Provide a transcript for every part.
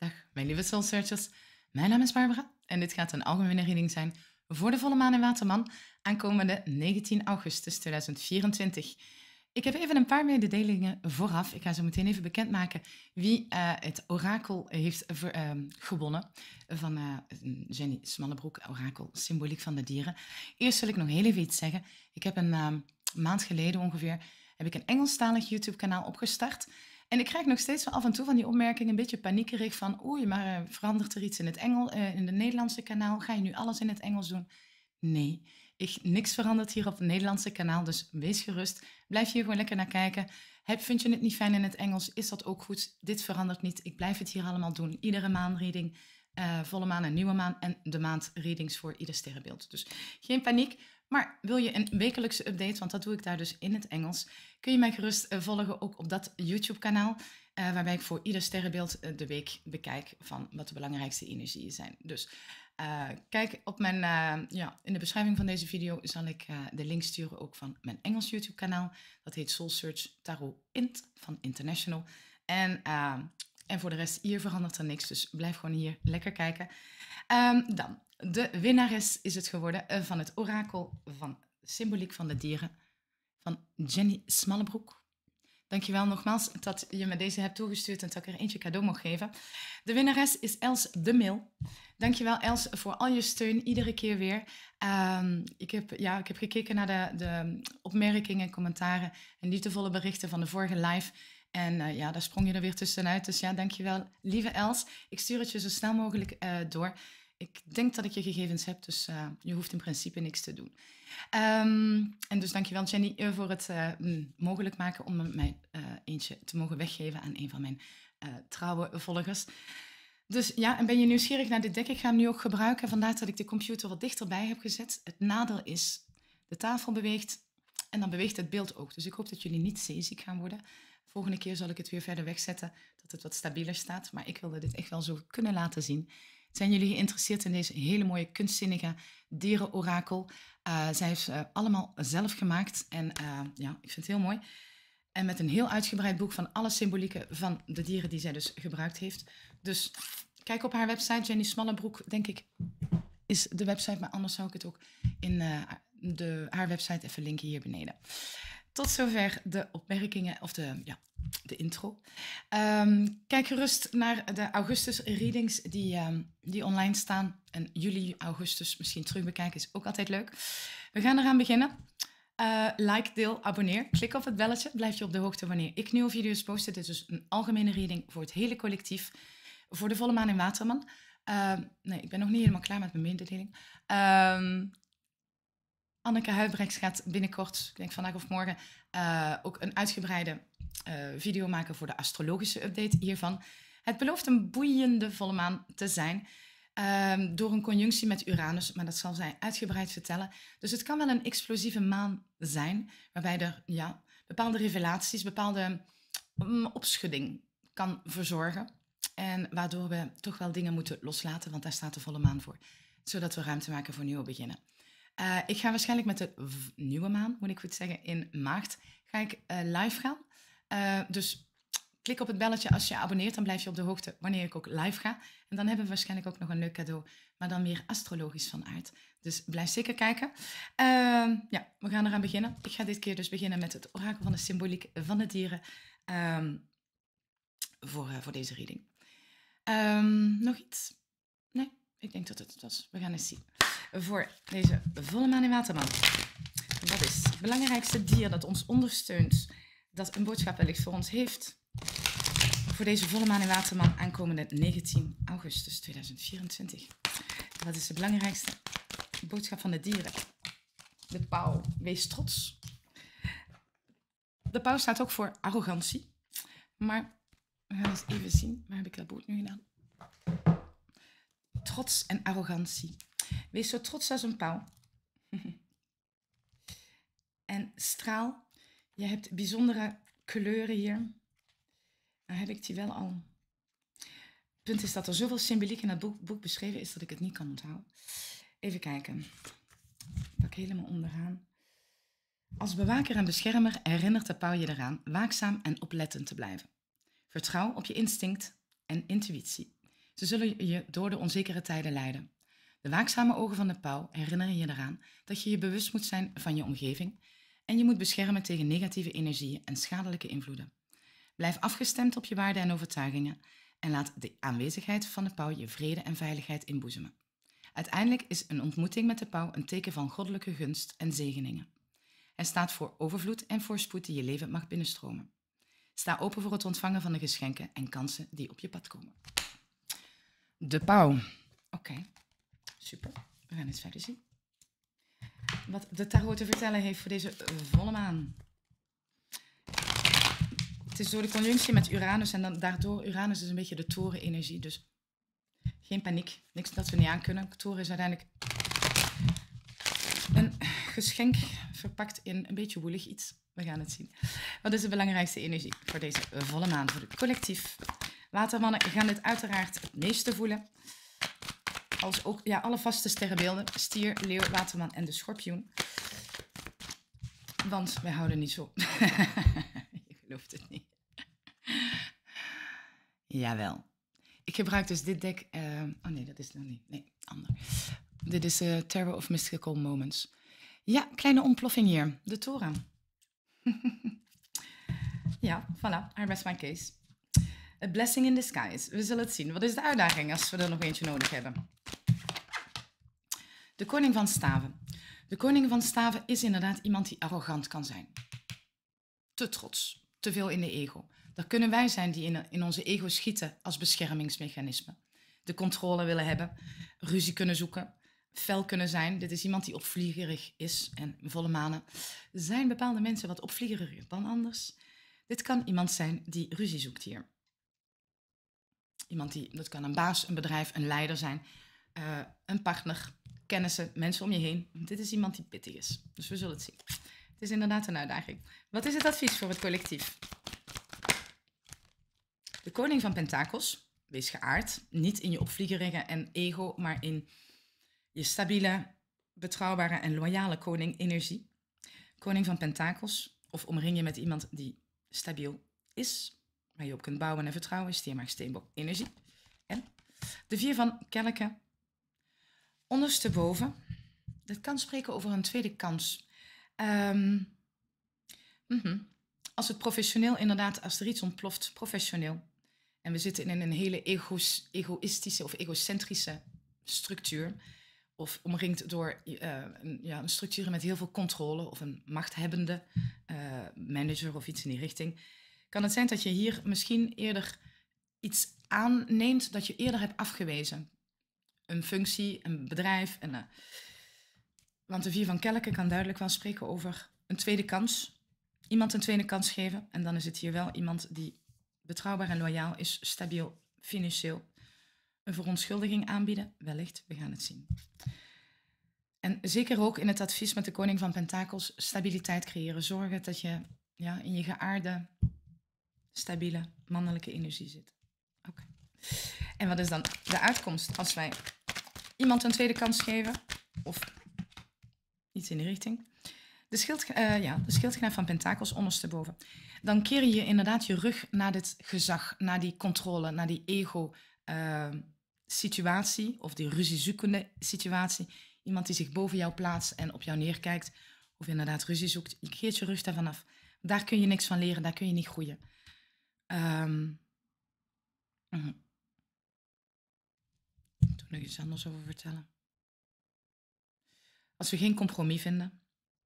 Dag, mijn lieve Soul Searchers. Mijn naam is Barbara en dit gaat een algemene reading zijn voor de volle maan in Waterman aankomende 19 augustus 2024. Ik heb even een paar mededelingen vooraf. Ik ga zo meteen even bekendmaken wie het orakel heeft gewonnen van Jenny Smallebroek, orakel Symboliek van de Dieren. Eerst wil ik nog heel even iets zeggen. Ik heb een maand geleden ongeveer heb ik een Engelstalig YouTube-kanaal opgestart. En ik krijg nog steeds wel af en toe van die opmerkingen een beetje paniekerig van oei, maar verandert er iets in in het Nederlandse kanaal? Ga je nu alles in het Engels doen? Nee, niks verandert hier op het Nederlandse kanaal, dus wees gerust. Blijf hier gewoon lekker naar kijken. Vind je het niet fijn in het Engels? Is dat ook goed? Dit verandert niet. Ik blijf het hier allemaal doen. Iedere maandreading, volle maan en nieuwe maan en de maandreadings voor ieder sterrenbeeld. Dus geen paniek. Maar wil je een wekelijkse update, want dat doe ik daar dus in het Engels, kun je mij gerust volgen ook op dat YouTube-kanaal, waarbij ik voor ieder sterrenbeeld de week bekijk van wat de belangrijkste energieën zijn. Dus kijk op mijn, in de beschrijving van deze video zal ik de link sturen ook van mijn Engels YouTube-kanaal. Dat heet Soul Search Tarot Int van International. En voor de rest, hier verandert er niks, dus blijf gewoon hier lekker kijken. Dan, de winnares is het geworden van het orakel van Symboliek van de Dieren van Jenny Smallebroek. Dankjewel nogmaals dat je me deze hebt toegestuurd en dat ik er eentje cadeau mocht geven. De winnares is Els de Mil. Dankjewel Els voor al je steun, iedere keer weer. Ik heb gekeken naar de opmerkingen, commentaren en liefdevolle berichten van de vorige live. En daar sprong je er weer tussenuit. Dus ja, dankjewel lieve Els. Ik stuur het je zo snel mogelijk door. Ik denk dat ik je gegevens heb, dus je hoeft in principe niks te doen. En dus dankjewel Jenny voor het mogelijk maken om mij eentje te mogen weggeven aan een van mijn trouwe volgers. Dus ja, en ben je nieuwsgierig naar dit dek? Ik ga hem nu ook gebruiken. Vandaar dat ik de computer wat dichterbij heb gezet. Het nadeel is, de tafel beweegt en dan beweegt het beeld ook. Dus ik hoop dat jullie niet zeeziek gaan worden. Volgende keer zal ik het weer verder wegzetten, dat het wat stabieler staat. Maar ik wilde dit echt wel zo kunnen laten zien. Zijn jullie geïnteresseerd in deze hele mooie kunstzinnige dierenorakel? Zij heeft ze allemaal zelf gemaakt en ik vind het heel mooi. En met een heel uitgebreid boek van alle symbolieken van de dieren die zij dus gebruikt heeft. Dus kijk op haar website, Jenny Smallebroek, denk ik, is de website. Maar anders zou ik het ook in haar website even linken hier beneden. Tot zover de opmerkingen of de intro. Kijk gerust naar de augustus-readings die online staan. En juli, augustus misschien terugbekijken is ook altijd leuk. We gaan eraan beginnen. Like, deel, abonneer. Klik op het belletje. Blijf je op de hoogte wanneer ik nieuwe video's post. Dit is dus een algemene reading voor het hele collectief. Voor de volle maan in Waterman. Nee, ik ben nog niet helemaal klaar met mijn mededeling. Anneke Huibrechts gaat binnenkort, ik denk vandaag of morgen, ook een uitgebreide video maken voor de astrologische update hiervan. Het belooft een boeiende volle maan te zijn door een conjunctie met Uranus, maar dat zal zij uitgebreid vertellen. Dus het kan wel een explosieve maan zijn, waarbij er bepaalde revelaties, bepaalde opschudding kan verzorgen. En waardoor we toch wel dingen moeten loslaten, want daar staat de volle maan voor. Zodat we ruimte maken voor nieuwe beginnen. Ik ga waarschijnlijk met de nieuwe maan, moet ik goed zeggen, in maart ga ik live gaan. Dus klik op het belletje als je abonneert, dan blijf je op de hoogte wanneer ik ook live ga. En dan hebben we waarschijnlijk ook nog een leuk cadeau, maar dan meer astrologisch van aard. Dus blijf zeker kijken. We gaan eraan beginnen. Ik ga dit keer dus beginnen met het orakel van de symboliek van de dieren voor deze reading. Nog iets? Nee, ik denk dat het was. We gaan eens zien. Voor deze volle maan in Waterman. Wat is het belangrijkste dier dat ons ondersteunt, dat een boodschap wellicht voor ons heeft? Voor deze volle maan in Waterman aankomende 19 augustus 2024. Wat is de belangrijkste boodschap van de dieren? De pauw. Wees trots. De pauw staat ook voor arrogantie. Maar we gaan eens even zien. Waar heb ik dat boek nu gedaan? Trots en arrogantie. Wees zo trots als een pauw. En straal. Je hebt bijzondere kleuren hier. Dan heb ik die wel al. Het punt is dat er zoveel symboliek in het boek beschreven is dat ik het niet kan onthouden. Even kijken. Pak helemaal onderaan. Als bewaker en beschermer herinnert de pauw je eraan waakzaam en oplettend te blijven. Vertrouw op je instinct en intuïtie. Ze zullen je door de onzekere tijden leiden. De waakzame ogen van de pauw herinneren je eraan dat je je bewust moet zijn van je omgeving en je moet beschermen tegen negatieve energieën en schadelijke invloeden. Blijf afgestemd op je waarden en overtuigingen en laat de aanwezigheid van de pauw je vrede en veiligheid inboezemen. Uiteindelijk is een ontmoeting met de pauw een teken van goddelijke gunst en zegeningen. Hij staat voor overvloed en voorspoed die je leven mag binnenstromen. Sta open voor het ontvangen van de geschenken en kansen die op je pad komen. De pauw. Oké, super. We gaan eens verder zien wat de tarot te vertellen heeft voor deze volle maan. Het is door de conjunctie met Uranus en dan daardoor Uranus is een beetje de torenenergie, dus geen paniek, niks dat we niet aan kunnen. Toren is uiteindelijk een geschenk verpakt in een beetje woelig iets. We gaan het zien. Wat is de belangrijkste energie voor deze volle maan, voor het collectief? Watermannen gaan dit uiteraard het meeste voelen. Als ook alle vaste sterrenbeelden. Stier, leeuw, waterman en de schorpioen. Want wij houden niet zo. Je gelooft het niet. Jawel. Ik gebruik dus dit deck. Oh nee, dat is nog niet. Nee, ander. Dit is Tarot of Mystical Moments. Ja, kleine ontploffing hier. De toren. Ja, voilà. I rest my case. A blessing in disguise. We zullen het zien. Wat is de uitdaging als we er nog eentje nodig hebben? De koning van staven. De koning van staven is inderdaad iemand die arrogant kan zijn. Te trots. Te veel in de ego. Dat kunnen wij zijn die in onze ego schieten als beschermingsmechanisme. De controle willen hebben. Ruzie kunnen zoeken. Fel kunnen zijn. Dit is iemand die opvliegerig is. En volle manen zijn bepaalde mensen wat opvliegeriger dan anders. Dit kan iemand zijn die ruzie zoekt hier. Iemand die, dat kan een baas, een bedrijf, een leider zijn. Een partner, kennissen, mensen om je heen. Dit is iemand die pittig is. Dus we zullen het zien. Het is inderdaad een uitdaging. Wat is het advies voor het collectief? De koning van pentakels. Wees geaard. Niet in je opvliegerige en ego, maar in je stabiele, betrouwbare en loyale koning energie. Koning van pentakels. Of omring je met iemand die stabiel is. Waar je op kunt bouwen en vertrouwen. Steenmaag, steenbok, energie. En de 4 van kelken. Ondersteboven. Dat kan spreken over een tweede kans. Als het professioneel inderdaad, als er iets ontploft, professioneel. En we zitten in een hele egoïstische of egocentrische structuur. Of omringd door een structuur met heel veel controle. Of een machthebbende manager of iets in die richting. Kan het zijn dat je hier misschien eerder iets aanneemt dat je eerder hebt afgewezen. Een functie, een bedrijf. Want de 4 van kelken kan duidelijk wel spreken over een tweede kans. Iemand een tweede kans geven. En dan is het hier wel iemand die betrouwbaar en loyaal is, stabiel, financieel. Een verontschuldiging aanbieden, wellicht, we gaan het zien. En zeker ook in het advies met de koning van pentakels, stabiliteit creëren. Zorgen dat je in je geaarde, stabiele, mannelijke energie zit. Oké. En wat is dan de uitkomst als wij iemand een tweede kans geven? Of iets in die richting. De schildknaap van pentakels ondersteboven. Dan keer je inderdaad je rug naar dit gezag, naar die controle, naar die ego-situatie of die ruziezoekende situatie. Iemand die zich boven jou plaatst en op jou neerkijkt of inderdaad ruzie zoekt. Je keert je rug daarvan af. Daar kun je niks van leren, daar kun je niet groeien. Ik moet nog iets anders over vertellen. Als we geen compromis vinden,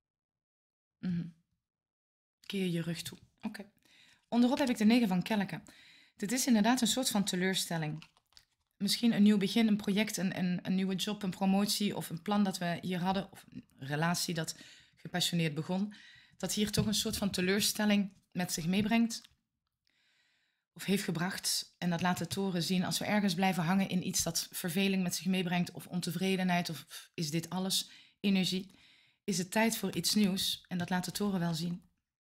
keer je rug toe. Oké. Onderop heb ik de 9 van kelken. Dit is inderdaad een soort van teleurstelling. Misschien een nieuw begin, een project, een nieuwe job, een promotie of een plan dat we hier hadden, of een relatie dat gepassioneerd begon, dat hier toch een soort van teleurstelling met zich meebrengt. Of heeft gebracht. En dat laat de toren zien als we ergens blijven hangen in iets dat verveling met zich meebrengt. Of ontevredenheid. Of is dit alles energie. Is het tijd voor iets nieuws. En dat laat de toren wel zien.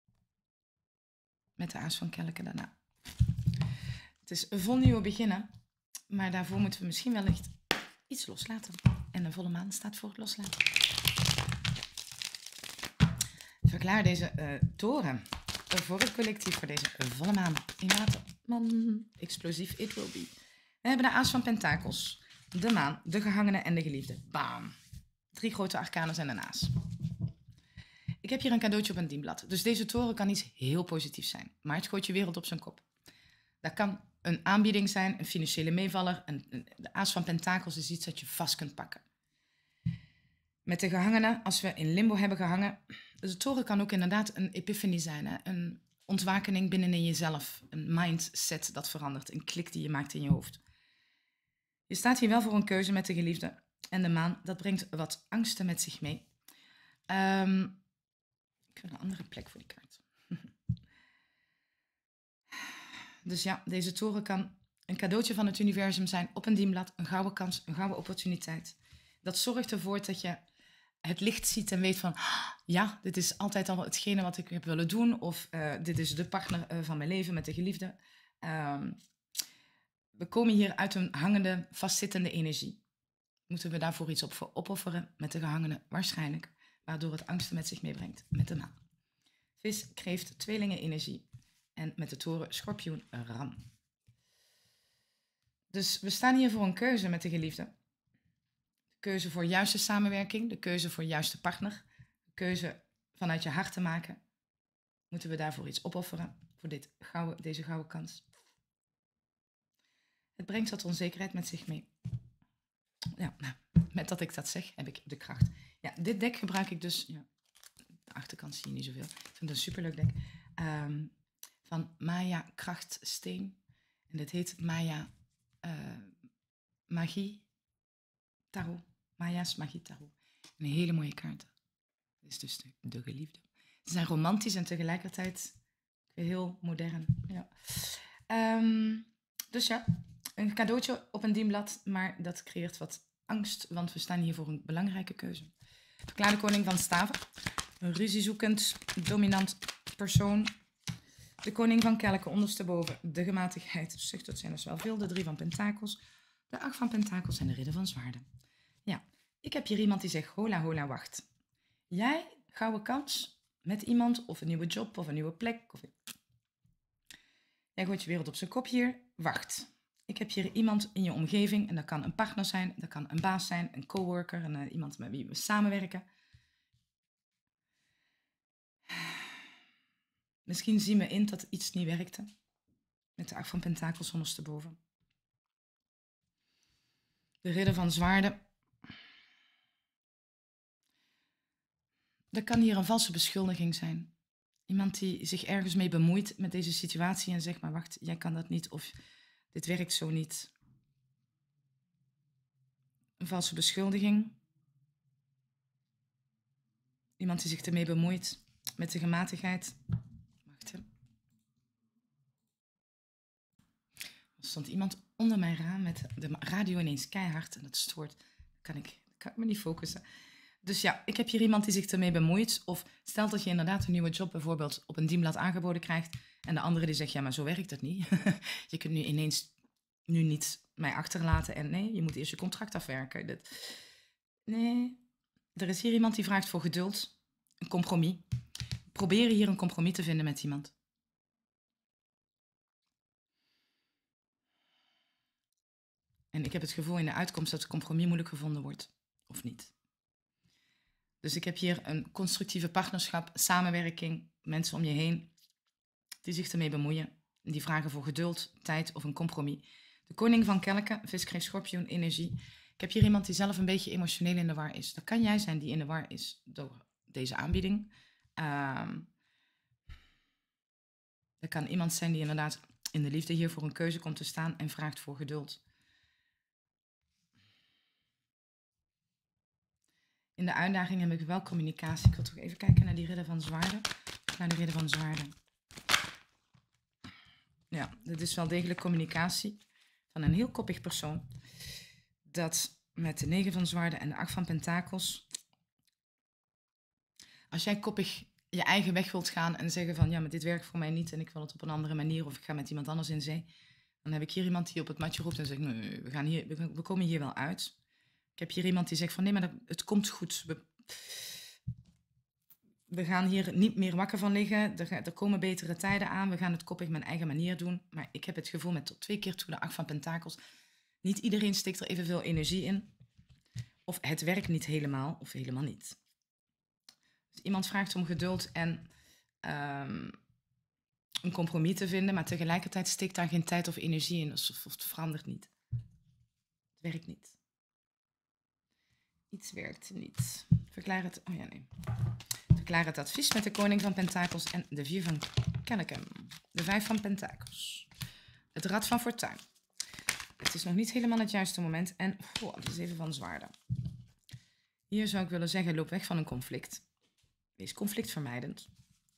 Met de aas van kelken daarna. Het is een vol nieuwe beginnen. Maar daarvoor moeten we misschien wellicht iets loslaten. En een volle maan staat voor het loslaten. Verklaar deze toren. Voor het collectief, voor deze volle maan in water. Man, explosief, it will be. We hebben de aas van pentakels, de maan, de gehangene en de geliefde. Bam. 3 grote arcanen en een aas. Ik heb hier een cadeautje op een dienblad. Dus deze toren kan iets heel positiefs zijn. Maar het gooit je wereld op zijn kop. Dat kan een aanbieding zijn, een financiële meevaller. De aas van pentakels is iets dat je vast kunt pakken. Met de gehangene, als we in limbo hebben gehangen... De toren kan ook inderdaad een epiphany zijn. Hè? Een ontwakening binnenin jezelf. Een mindset dat verandert. Een klik die je maakt in je hoofd. Je staat hier wel voor een keuze met de geliefde. En de maan, dat brengt wat angsten met zich mee. Ik wil een andere plek voor die kaart. Dus ja, deze toren kan een cadeautje van het universum zijn op een dienblad. Een gouden kans, een gouden opportuniteit. Dat zorgt ervoor dat je het licht ziet en weet van... Ja, dit is altijd al hetgene wat ik heb willen doen. Of dit is de partner van mijn leven met de geliefde. We komen hier uit een hangende, vastzittende energie. Moeten we daarvoor iets op opofferen met de gehangene? Waarschijnlijk. Waardoor het angsten met zich meebrengt met de maan. Vis, kreeft, tweelingen energie. En met de toren, schorpioen, ram. Dus we staan hier voor een keuze met de geliefde. De keuze voor juiste samenwerking. De keuze voor juiste partner. De keuze vanuit je hart te maken. Moeten we daarvoor iets opofferen? Voor deze gouden kans. Het brengt wat onzekerheid met zich mee. Ja, nou, met dat ik dat zeg, heb ik de kracht. Ja, dit dek gebruik ik dus... Ja, de achterkant zie je niet zoveel. Ik vind het een superleuk dek. Van Maya Krachtsteen. En dit heet Maya Magie Tarot. Maya's Magie Tarot. Een hele mooie kaart. Dit is dus de geliefde. Ze zijn romantisch en tegelijkertijd heel modern. Ja. Dus ja, een cadeautje op een dienblad, maar dat creëert wat angst, want we staan hier voor een belangrijke keuze. Verklaar de koning van staven. Een ruziezoekend, dominant persoon. De koning van kelken, ondersteboven. De gematigdheid. Zucht, dat zijn dus wel veel. De 3 van pentakels. De 8 van pentakels en de ridder van zwaarden. Ja, ik heb hier iemand die zegt, hola, hola, wacht. Jij, gouden kans, met iemand, of een nieuwe job, of een nieuwe plek. Jij gooit je wereld op zijn kop hier. Wacht. Ik heb hier iemand in je omgeving. En dat kan een partner zijn, dat kan een baas zijn, een coworker, iemand met wie we samenwerken. Misschien zien we in dat iets niet werkte. Met de 8 van pentakels ondersteboven. De ridder van zwaarden. Er kan hier een valse beschuldiging zijn. Iemand die zich ergens mee bemoeit met deze situatie en zegt, maar wacht, jij kan dat niet of dit werkt zo niet. Een valse beschuldiging. Iemand die zich ermee bemoeit met de gematigdheid. Wacht, hè. Er stond iemand onder mijn raam met de radio ineens keihard en dat stoort. Kan ik me niet focussen. Dus ja, ik heb hier iemand die zich ermee bemoeit. Of stel dat je inderdaad een nieuwe job bijvoorbeeld op een dienblad aangeboden krijgt. En de andere die zegt, ja, maar zo werkt dat niet. Je kunt nu ineens niet mij achterlaten. En nee, je moet eerst je contract afwerken. Nee, er is hier iemand die vraagt voor geduld. Een compromis. Probeer hier een compromis te vinden met iemand. En ik heb het gevoel in de uitkomst dat het compromis moeilijk gevonden wordt. Of niet. Dus ik heb hier een constructieve partnerschap, samenwerking, mensen om je heen die zich ermee bemoeien. Die vragen voor geduld, tijd of een compromis. De koning van kelken, vis, kreeft, schorpioen, energie. Ik heb hier iemand die zelf een beetje emotioneel in de war is. Dat kan jij zijn die in de war is door deze aanbieding. Er kan iemand zijn die inderdaad in de liefde hier voor een keuze komt te staan en vraagt voor geduld. In de uitdaging heb ik wel communicatie. Ik wil toch even kijken naar die ridder van zwaarden. Naar de ridder van zwaarden. Ja, dit is wel degelijk communicatie van een heel koppig persoon. Dat met de 9 van zwaarden en de 8 van pentakels. Als jij koppig je eigen weg wilt gaan en zeggen van ja, maar dit werkt voor mij niet en ik wil het op een andere manier of ik ga met iemand anders in zee. Dan heb ik hier iemand die op het matje roept en zegt nee, we komen hier wel uit. Ik heb hier iemand die zegt van nee, maar het komt goed. We gaan hier niet meer wakker van liggen. Er komen betere tijden aan. We gaan het koppig mijn eigen manier doen. Maar ik heb het gevoel met tot 2 keer toe de 8 van pentakels. Niet iedereen steekt er evenveel energie in. Of het werkt niet helemaal, of helemaal niet. Dus iemand vraagt om geduld en een compromis te vinden, maar tegelijkertijd steekt daar geen tijd of energie in, of het verandert niet. Het werkt niet. Iets werkt niet. Verklaar het advies met de koning van Pentakels en de 4 van Kelken. De 5 van Pentakels. Het rad van fortuin. Het is nog niet helemaal het juiste moment. En de 7 van zwaarden. Hier zou ik willen zeggen, loop weg van een conflict. Wees conflictvermijdend.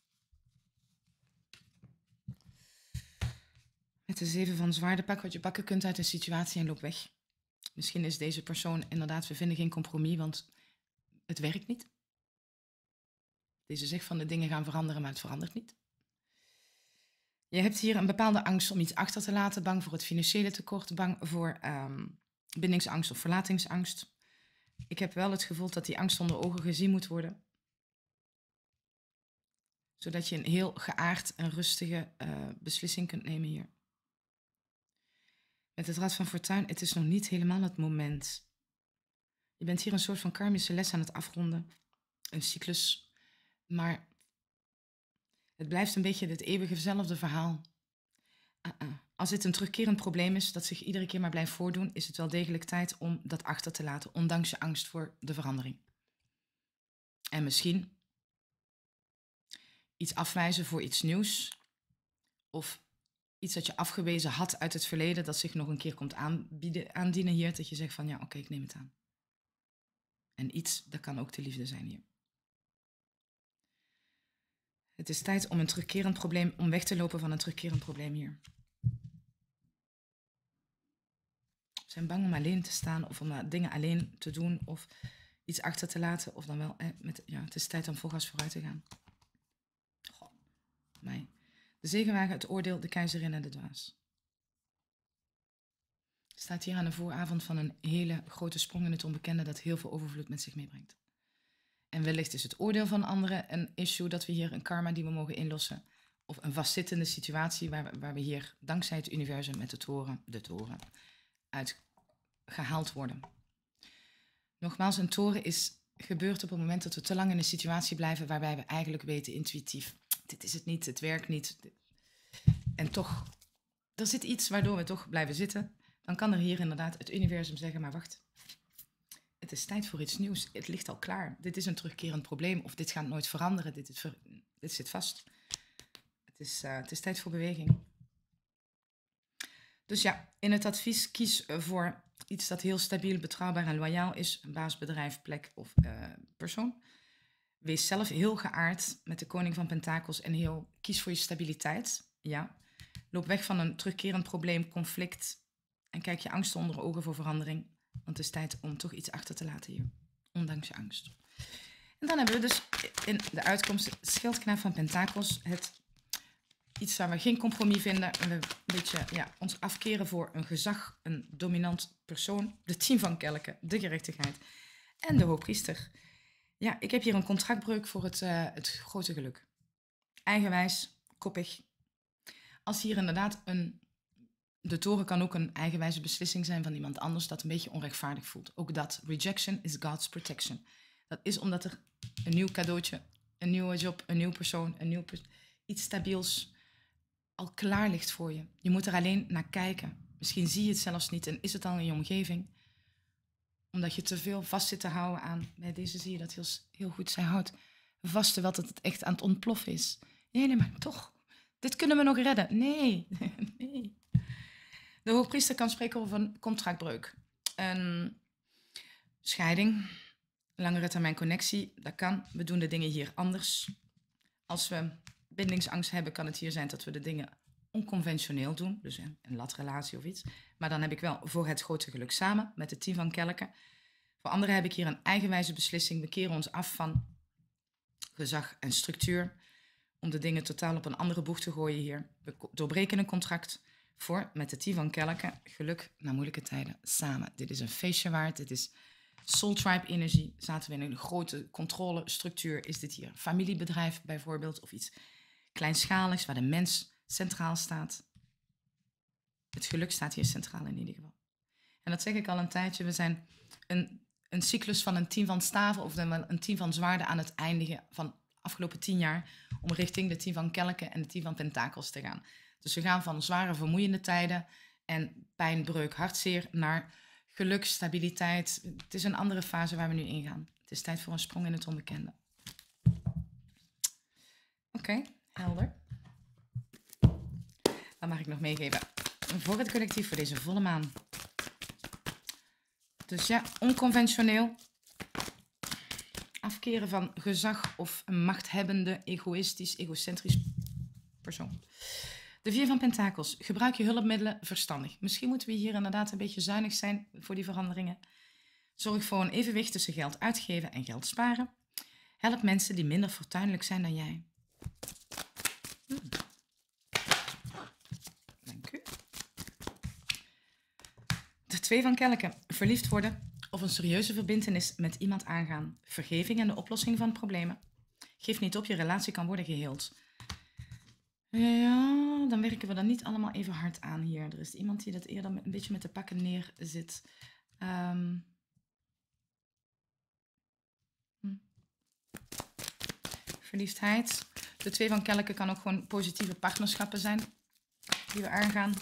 Met de 7 van zwaarden, pak wat je pakken kunt uit een situatie en loop weg. Misschien is deze persoon inderdaad, we vinden geen compromis, want het werkt niet. Deze zegt van de dingen gaan veranderen, maar het verandert niet. Je hebt hier een bepaalde angst om iets achter te laten, bang voor het financiële tekort, bang voor bindingsangst of verlatingsangst. Ik heb wel het gevoel dat die angst onder ogen gezien moet worden. Zodat je een heel geaard en rustige beslissing kunt nemen hier. Met het rad van fortuin, het is nog niet helemaal het moment. Je bent hier een soort van karmische les aan het afronden. Een cyclus. Maar het blijft een beetje het eeuwige zelfde verhaal. Als dit een terugkerend probleem is dat zich iedere keer maar blijft voordoen, is het wel degelijk tijd om dat achter te laten, ondanks je angst voor de verandering. En misschien iets afwijzen voor iets nieuws. Of iets dat je afgewezen had uit het verleden, dat zich nog een keer komt aandienen hier. Dat je zegt van ja, oké, ik neem het aan. En iets, dat kan ook de liefde zijn hier. Het is tijd om een terugkerend probleem, om weg te lopen van een terugkerend probleem hier. We zijn bang om alleen te staan of om dingen alleen te doen of iets achter te laten. Of dan wel, het is tijd om vol gas vooruit te gaan. Goh, mij. De zegenwagen, het oordeel, de keizerin en de dwaas. Staat hier aan de vooravond van een hele grote sprong in het onbekende dat heel veel overvloed met zich meebrengt. En wellicht is het oordeel van anderen een issue dat we hier, een karma die we mogen inlossen. Of een vastzittende situatie waar we hier dankzij het universum met de toren, uit gehaald worden. Nogmaals, een toren gebeurt op het moment dat we te lang in een situatie blijven waarbij we eigenlijk weten intuïtief, dit is het niet, het werkt niet. En toch, er zit iets waardoor we toch blijven zitten. Dan kan er hier inderdaad het universum zeggen, maar wacht, het is tijd voor iets nieuws. Het ligt al klaar. Dit is een terugkerend probleem of dit gaat nooit veranderen. Dit zit vast. Het is tijd voor beweging. Dus ja, in het advies kies voor iets dat heel stabiel, betrouwbaar en loyaal is. Een baas, bedrijf, plek of persoon. Wees zelf heel geaard met de koning van Pentakels en kies voor je stabiliteit. Ja. Loop weg van een terugkerend probleem, conflict en kijk je angsten onder ogen voor verandering. Want het is tijd om toch iets achter te laten hier, ondanks je angst. En dan hebben we dus in de uitkomst het schildknaap van Pentakels. Iets waar we geen compromis vinden. En we een beetje ons afkeren voor een gezag, een dominant persoon. De 10 van Kelken, de gerechtigheid. En de hoogpriester. Ja, ik heb hier een contractbreuk voor het grote geluk. Eigenwijs, koppig. Als hier inderdaad de toren kan ook een eigenwijze beslissing zijn van iemand anders dat een beetje onrechtvaardig voelt. Ook dat. Rejection is God's protection. Dat is omdat er een nieuw cadeautje, een nieuwe job, een nieuw persoon, iets stabiels al klaar ligt voor je. Je moet er alleen naar kijken. Misschien zie je het zelfs niet en is het al in je omgeving. Omdat je te veel vast zit te houden aan. Bij deze zie je dat heel goed. Zij houdt vast terwijl het echt aan het ontploffen is. Nee, maar toch. Dit kunnen we nog redden. Nee, nee. De hoogpriester kan spreken over een contractbreuk. Een scheiding. Langere termijn connectie. Dat kan. We doen de dingen hier anders. Als we bindingsangst hebben, kan het hier zijn dat we de dingen onconventioneel doen. Dus een latrelatie of iets. Maar dan heb ik wel voor het grote geluk samen met de 10 van Kelken. Voor anderen heb ik hier een eigenwijze beslissing. We keren ons af van gezag en structuur. Om de dingen totaal op een andere boeg te gooien hier. We doorbreken een contract voor met de 10 van Kelken. Geluk na moeilijke tijden samen. Dit is een feestje waard. Dit is Soul Tribe energie. Zaten we in een grote controlestructuur. Is dit hier een familiebedrijf bijvoorbeeld? Of iets kleinschaligs waar de mens centraal staat. Het geluk staat hier centraal in ieder geval. En dat zeg ik al een tijdje. We zijn een cyclus van een 10 van staven of dan wel een 10 van zwaarden aan het eindigen van de afgelopen 10 jaar om richting de 10 van kelken en de 10 van pentakels te gaan. Dus we gaan van zware vermoeiende tijden en pijn, breuk, hartzeer naar geluk, stabiliteit. Het is een andere fase waar we nu ingaan. Het is tijd voor een sprong in het onbekende. Oké, helder. Wat mag ik nog meegeven? Voor het collectief, voor deze volle maan. Dus ja, onconventioneel. Afkeren van gezag of een machthebbende, egoïstisch, egocentrisch persoon. De 4 van pentakels. Gebruik je hulpmiddelen verstandig. Misschien moeten we hier inderdaad een beetje zuinig zijn voor die veranderingen. Zorg voor een evenwicht tussen geld uitgeven en geld sparen. Help mensen die minder fortuinlijk zijn dan jij. Dank u. De 2 van kelken. Verliefd worden of een serieuze verbintenis met iemand aangaan. Vergeving en de oplossing van problemen. Geef niet op, je relatie kan worden geheeld. Ja, dan werken we dan niet allemaal even hard aan hier. Er is iemand die dat eerder een beetje met de pakken neer zit. Verliefdheid. De 2 van kelken kan ook gewoon positieve partnerschappen zijn. Die we aangaan.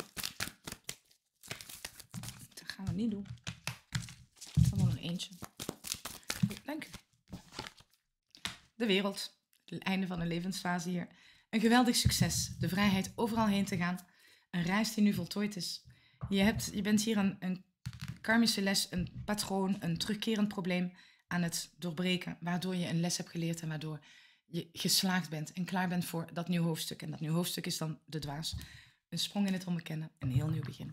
Dat gaan we niet doen. Er is er nog eentje. Goed, dank u. De wereld. Het einde van een levensfase hier. Een geweldig succes. De vrijheid overal heen te gaan. Een reis die nu voltooid is. Je bent hier een karmische les, een patroon, een terugkerend probleem aan het doorbreken. Waardoor je een les hebt geleerd en waardoor je geslaagd bent en klaar bent voor dat nieuw hoofdstuk. En dat nieuw hoofdstuk is dan de dwaas. Een sprong in het onbekende. Een heel nieuw begin.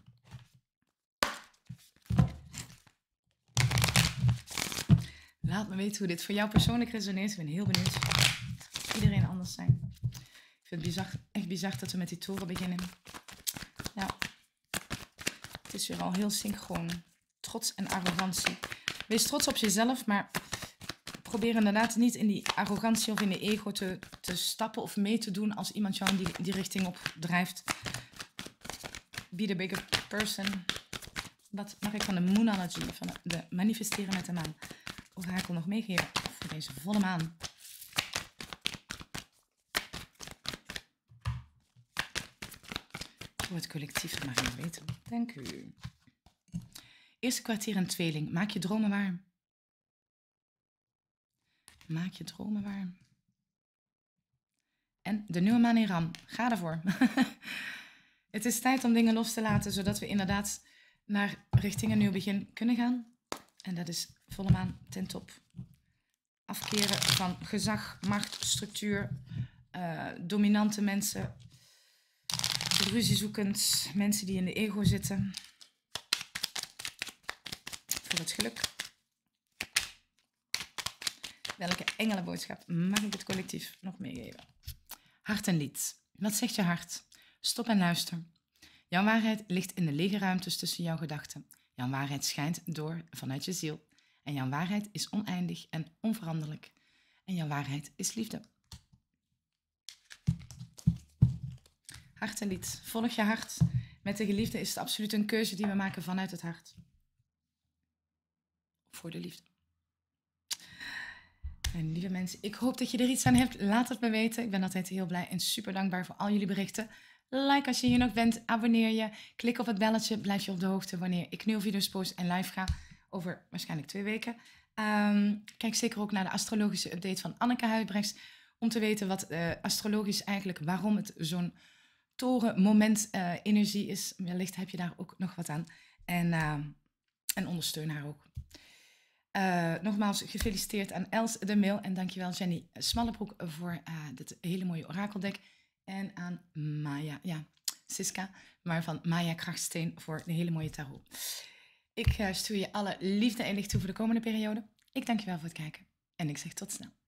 Laat me weten hoe dit voor jou persoonlijk resoneert. Ik ben heel benieuwd. Iedereen anders zijn. Ik vind het echt bizar dat we met die toren beginnen. Ja. Het is weer al heel synchroon. Trots en arrogantie. Wees trots op jezelf, maar probeer inderdaad niet in die arrogantie of in de ego te stappen of mee te doen als iemand jou in die richting op drijft. Be the bigger person. Wat mag ik van de Moonology, van de manifesteren met de maan, orakel nog meegeven voor deze volle maan? Voor het collectief, dat mag ik weten. Dank u. Eerste kwartier een tweeling. Maak je dromen waar. Maak je dromen waar. En de nieuwe maan in Ram. Ga ervoor. Het is tijd om dingen los te laten, zodat we inderdaad naar richting een nieuw begin kunnen gaan. En dat is volle maan ten top. Afkeren van gezag, macht, structuur, dominante mensen, ruziezoekend, mensen die in de ego zitten. Voor het geluk. Welke engelenboodschap mag ik het collectief nog meegeven? Hart en lied. Wat zegt je hart? Stop en luister. Jouw waarheid ligt in de lege ruimtes tussen jouw gedachten. Jouw waarheid schijnt door vanuit je ziel. En jouw waarheid is oneindig en onveranderlijk. En jouw waarheid is liefde. Hart en lied. Volg je hart. Met de geliefde is het absoluut een keuze die we maken vanuit het hart. Voor de liefde. En lieve mensen, ik hoop dat je er iets aan hebt. Laat het me weten. Ik ben altijd heel blij en super dankbaar voor al jullie berichten. Like als je hier nog bent. Abonneer je. Klik op het belletje. Blijf je op de hoogte wanneer ik nieuwe video's post en live ga. Over waarschijnlijk 2 weken. Kijk zeker ook naar de astrologische update van Anneke Huibrechts. Om te weten wat astrologisch eigenlijk, waarom het zo'n torenmoment energie is. Wellicht heb je daar ook nog wat aan. En ondersteun haar ook. Nogmaals gefeliciteerd aan Els de Mail. En dankjewel Jenny Smallebroek voor dit hele mooie orakeldek. En aan Maya, Siska, maar van Maya Krachtsteen voor de hele mooie tarot. Ik stuur je alle liefde en licht toe voor de komende periode. Ik dank je wel voor het kijken en ik zeg tot snel.